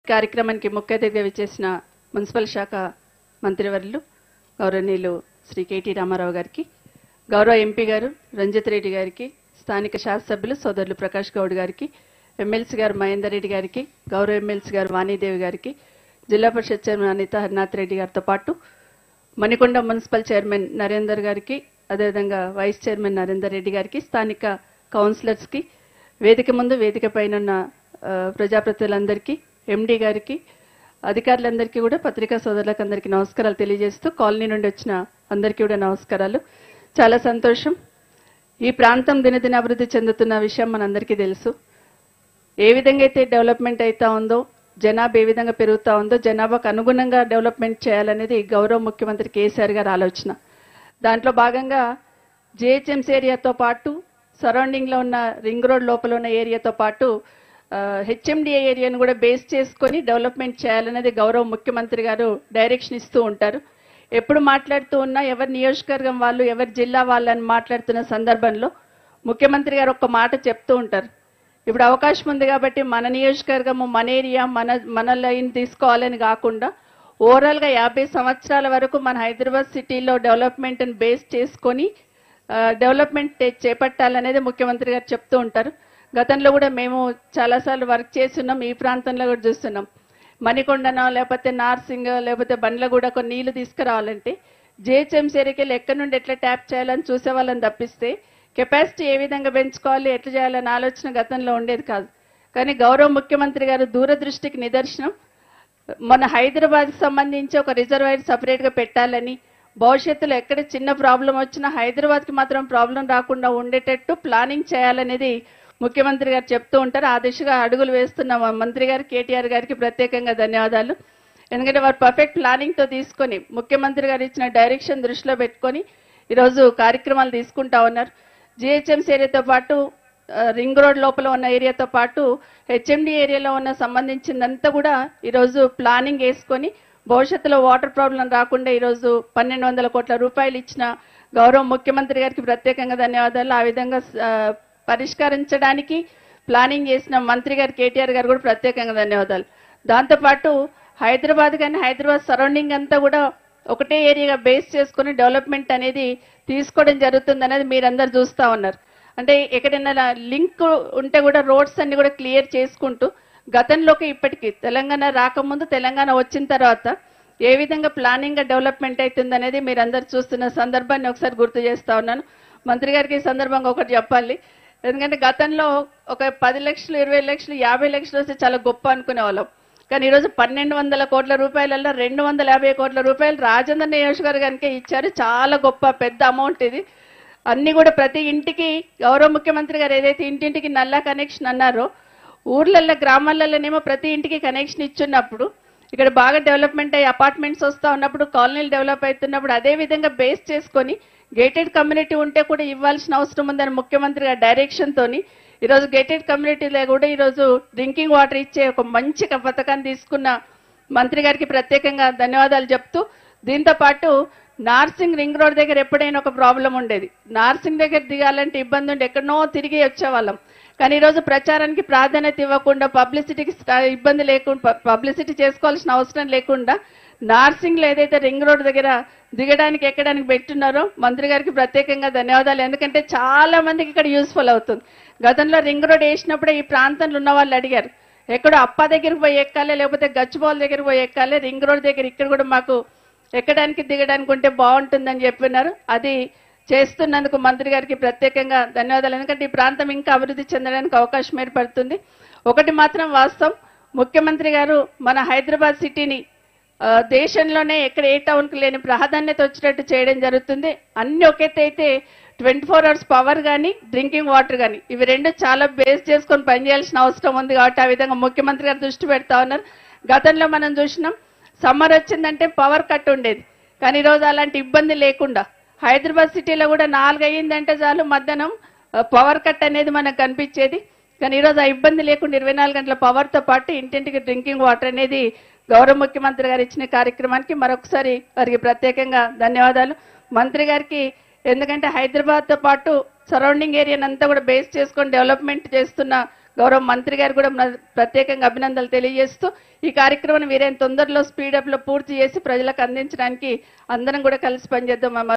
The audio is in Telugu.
కార్యక్రమానికి ముఖ్య అతిథిగా విచ్చేసిన మున్సిపల్ శాఖ మంత్రివర్యులు గౌరవనీయులు శ్రీ కేటీ రామారావు గారికి, గౌరవ ఎంపీ గారు రంజిత్ రెడ్డి గారికి, స్థానిక శాసనసభ్యులు సోదరులు ప్రకాష్ గౌడ్ గారికి, ఎమ్మెల్సీ గారు మహేందర్ రెడ్డి గారికి, గౌరవ ఎమ్మెల్సీ గారు వాణీదేవి గారికి, జిల్లా పరిషత్ చైర్మన్ అనిత హరినాథ్ రెడ్డి గారితో పాటు మణికొండ మున్సిపల్ చైర్మన్ నరేందర్ గారికి, అదేవిధంగా వైస్ చైర్మన్ నరేందర్ రెడ్డి గారికి, స్థానిక కౌన్సిలర్స్కి, వేదిక ముందు వేదిక పైన ఉన్న ప్రజాప్రతినిధులందరికీ, ఎండీ గారికి, అధికారులందరికీ కూడా పత్రికా సోదరులకు అందరికీ నమస్కారాలు తెలియజేస్తూ కాలనీ నుండి వచ్చిన అందరికీ కూడా నమస్కారాలు. చాలా సంతోషం. ఈ ప్రాంతం దినదిన అభివృద్ధి చెందుతున్న విషయం మనందరికీ తెలుసు. ఏ విధంగా అయితే డెవలప్మెంట్ అవుతా ఉందో, జనాభా ఏ విధంగా పెరుగుతూ ఉందో, జనాభాకు అనుగుణంగా డెవలప్మెంట్ చేయాలనేది గౌరవ ముఖ్యమంత్రి కేసీఆర్ గారి ఆలోచన. దాంట్లో భాగంగా జిహెచ్ఎంసీ ఏరియాతో పాటు సరౌండింగ్లో ఉన్న రింగ్ రోడ్ లోపల ఉన్న ఏరియాతో పాటు హెచ్ఎండిఏ ఏరియాను కూడా బేస్ చేసుకొని డెవలప్మెంట్ చేయాలనేది గౌరవ ముఖ్యమంత్రి గారు డైరెక్షన్ ఇస్తూ ఉంటారు. ఎప్పుడు మాట్లాడుతూ ఉన్నా ఎవరి నియోజకవర్గం వాళ్ళు, ఎవరి జిల్లా వాళ్ళని మాట్లాడుతున్న సందర్భంలో ముఖ్యమంత్రి గారు ఒక్క మాట చెప్తూ ఉంటారు. ఇప్పుడు అవకాశం ఉంది కాబట్టి మన నియోజకవర్గము, మన ఏరియా, మన లైన్ తీసుకోవాలని కాకుండా ఓవరాల్గా 50 సంవత్సరాల వరకు మన హైదరాబాద్ సిటీలో డెవలప్మెంట్ని బేస్ చేసుకొని డెవలప్మెంట్ చేపట్టాలనేది ముఖ్యమంత్రి గారు చెప్తూ ఉంటారు. గతంలో కూడా మేము చాలాసార్లు వర్క్ చేస్తున్నాం. ఈ ప్రాంతంలో కూడా చూస్తున్నాం. మణికొండనో లేకపోతే నార్సింగ్ లేకపోతే బండ్లగూడకు నీళ్లు తీసుకురావాలంటే జిహెచ్ఎంసీ ఏరియాకి ఎక్కడి నుండి ఎట్లా ట్యాప్ చేయాలని చూసేవాళ్ళని తప్పిస్తే కెపాసిటీ ఏ విధంగా పెంచుకోవాలి, ఎట్లా చేయాలనే ఆలోచన గతంలో ఉండేది కాదు. కానీ గౌరవ ముఖ్యమంత్రి గారు దూరదృష్టికి నిదర్శనం. మన హైదరాబాద్కి సంబంధించి ఒక రిజర్వాయర్ సపరేట్గా పెట్టాలని, భవిష్యత్తులో ఎక్కడ చిన్న ప్రాబ్లం వచ్చినా హైదరాబాద్కి మాత్రం ప్రాబ్లం రాకుండా ఉండేటట్టు ప్లానింగ్ చేయాలనేది ముఖ్యమంత్రి గారు చెప్తూ ఉంటారు. ఆ దిశగా అడుగులు వేస్తున్న మంత్రి గారు కేటీఆర్ గారికి ప్రత్యేకంగా ధన్యవాదాలు. ఎందుకంటే వారు పర్ఫెక్ట్ ప్లానింగ్తో తీసుకొని ముఖ్యమంత్రి గారు ఇచ్చిన డైరెక్షన్ దృష్టిలో పెట్టుకొని ఈరోజు కార్యక్రమాలు తీసుకుంటా ఉన్నారు. జిహెచ్ఎంసీ ఏరియాతో పాటు రింగ్ రోడ్ లోపల ఉన్న ఏరియాతో పాటు హెచ్ఎండి ఏరియాలో ఉన్న సంబంధించిందంతా కూడా ఈరోజు ప్లానింగ్ వేసుకొని భవిష్యత్తులో వాటర్ ప్రాబ్లం రాకుండా ఈరోజు 1200 కోట్ల రూపాయలు ఇచ్చిన గౌరవ ముఖ్యమంత్రి గారికి ప్రత్యేకంగా ధన్యవాదాలు. ఆ విధంగా పరిష్కరించడానికి ప్లానింగ్ చేసిన మంత్రి గారు కేటీఆర్ గారు కూడా ప్రత్యేకంగా ధన్యవాదాలు. దాంతోపాటు హైదరాబాద్ కానీ హైదరాబాద్ సరౌండింగ్ అంతా కూడా ఒకటే ఏరియాగా బేస్ చేసుకుని డెవలప్మెంట్ అనేది తీసుకోవడం జరుగుతుంది అనేది మీరందరూ చూస్తూ ఉన్నారు. అంటే ఎక్కడైనా లింక్ ఉంటే కూడా రోడ్స్ అన్ని కూడా క్లియర్ చేసుకుంటూ గతంలోకి ఇప్పటికీ తెలంగాణ రాకముందు, తెలంగాణ వచ్చిన తర్వాత ఏ విధంగా ప్లానింగ్గా డెవలప్మెంట్ అవుతుంది అనేది మీరందరూ చూస్తున్న సందర్భాన్ని ఒకసారి గుర్తు చేస్తూ ఉన్నాను. మంత్రి గారికి ఈ సందర్భంగా ఒకటి చెప్పాలి. ఎందుకంటే గతంలో ఒక 10 లక్షలు, 20 లక్షలు, 50 లక్షలు వస్తే చాలా గొప్ప అనుకునే వాళ్ళం. కానీ ఈరోజు 1200 కోట్ల రూపాయలలో 250 కోట్ల రూపాయలు రాజేంద్ర నియోజకవర్గానికే ఇచ్చారు. చాలా గొప్ప పెద్ద అమౌంట్ ఇది. అన్ని కూడా ప్రతి ఇంటికి గౌరవ ముఖ్యమంత్రి గారు ఏదైతే ఇంటింటికి నల్లా కనెక్షన్ అన్నారో, ఊర్లలో గ్రామాలలోనేమో ప్రతి ఇంటికి కనెక్షన్ ఇచ్చున్నప్పుడు ఇక్కడ బాగా డెవలప్మెంట్ అయ్యి అపార్ట్మెంట్స్ వస్తూ ఉన్నప్పుడు, కాలనీలు డెవలప్ అవుతున్నప్పుడు అదే విధంగా బేస్ చేసుకొని గేటెడ్ కమ్యూనిటీ ఉంటే కూడా ఇవ్వాల్సిన అవసరం ఉందని ముఖ్యమంత్రి గారి డైరెక్షన్తోని ఈరోజు గేటెడ్ కమ్యూనిటీలో కూడా ఈరోజు డ్రింకింగ్ వాటర్ ఇచ్చే ఒక మంచి పథకాన్ని తీసుకున్న మంత్రి గారికి ప్రత్యేకంగా ధన్యవాదాలు చెప్తూ, దీంతో పాటు నార్సింగ్ రింగ్ రోడ్ దగ్గర ఎప్పుడైనా ఒక ప్రాబ్లం ఉండేది. నార్సింగ్ దగ్గర దిగాలంటే ఇబ్బంది ఉండి ఎక్కడనో తిరిగి వచ్చేవాళ్ళం. కానీ ఈరోజు ప్రచారానికి ప్రాధాన్యత ఇవ్వకుండా, పబ్లిసిటీకి ఇబ్బంది లేకుండా, పబ్లిసిటీ చేసుకోవాల్సిన అవసరం లేకుండా నార్సింగ్లో ఏదైతే రింగ్ రోడ్ దగ్గర దిగడానికి ఎక్కడానికి పెట్టున్నారో మంత్రి గారికి ప్రత్యేకంగా ధన్యవాదాలు. ఎందుకంటే చాలా మందికి ఇక్కడ యూస్ఫుల్ అవుతుంది. గతంలో రింగ్ రోడ్ వేసినప్పుడే ఈ ప్రాంతంలో ఉన్న వాళ్ళు అడిగారు, ఎక్కడో అప్ప దగ్గరికి పోయి ఎక్కాలి, లేకపోతే గచ్చిబౌల్ దగ్గరికి పోయి ఎక్కాలి, రింగ్ రోడ్ దగ్గర ఇక్కడ కూడా మాకు ఎక్కడానికి దిగడానికి ఉంటే బాగుంటుందని చెప్పినారు. అది చేస్తున్నందుకు మంత్రి గారికి ప్రత్యేకంగా ధన్యవాదాలు. ఎందుకంటే ఈ ప్రాంతం ఇంకా అభివృద్ధి చెందడానికి అవకాశం ఏర్పడుతుంది. ఒకటి మాత్రం వాస్తవం, ముఖ్యమంత్రి గారు మన హైదరాబాద్ సిటీని దేశంలోనే ఎక్కడ ఏ టౌన్కి లేని ప్రాధాన్యత వచ్చేటట్టు చేయడం జరుగుతుంది. అన్ని ఒకెత్తైతే 24 అవర్స్ పవర్ కానీ డ్రింకింగ్ వాటర్ కానీ ఇవి రెండు చాలా బేస్ చేసుకొని పనిచేయాల్సిన అవసరం ఉంది. కాబట్టి ఆ విధంగా ముఖ్యమంత్రి గారు దృష్టి పెడతా ఉన్నారు. గతంలో మనం చూసినాం, సమ్మర్ వచ్చిందంటే పవర్ కట్ ఉండేది. కానీ ఈరోజు అలాంటి ఇబ్బంది లేకుండా హైదరాబాద్ సిటీలో కూడా 4 అయ్యిందంటే చాలు మధ్యాహ్నం పవర్ కట్ అనేది మనకు కనిపించేది. కానీ ఈరోజు ఆ ఇబ్బంది లేకుండా 24 గంటల పవర్తో పాటు ఇంటింటికి డ్రింకింగ్ వాటర్ అనేది గౌరవ ముఖ్యమంత్రి గారు ఇచ్చిన కార్యక్రమానికి మరొకసారి వారికి ప్రత్యేకంగా ధన్యవాదాలు. మంత్రి గారికి ఎందుకంటే హైదరాబాద్తో పాటు సరౌండింగ్ ఏరియానంతా కూడా బేస్ చేసుకొని డెవలప్మెంట్ చేస్తున్న గౌరవ మంత్రి గారు కూడా ప్రత్యేకంగా అభినందనలు తెలియజేస్తూ ఈ కార్యక్రమాన్ని వీరైన తొందరలో స్పీడప్ లో పూర్తి చేసి ప్రజలకు అందించడానికి అందరం కూడా కలిసి పనిచేద్దాం.